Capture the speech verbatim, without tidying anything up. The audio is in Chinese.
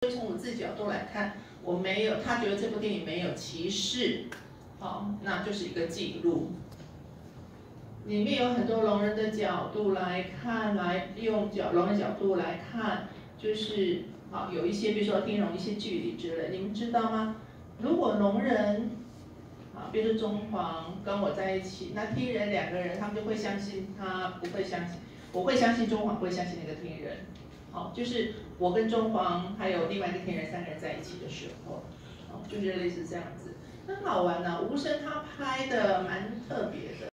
从我自己角度来看，我没有，他觉得这部电影没有歧视，好，那就是一个记录。里面有很多聋人的角度来看，来用角聋人角度来看，就是好有一些，比如说听懂一些距离之类，你们知道吗？如果聋人啊，比如说中皇跟我在一起，那听人两个人，他们就会相信他，不会相信，我会相信中皇，不会相信那个听人。好，就是我跟中皇还有另外一个天人三个人在一起的时候，哦，就是类似这样子，很好玩呢、啊。无声他拍的蛮特别的。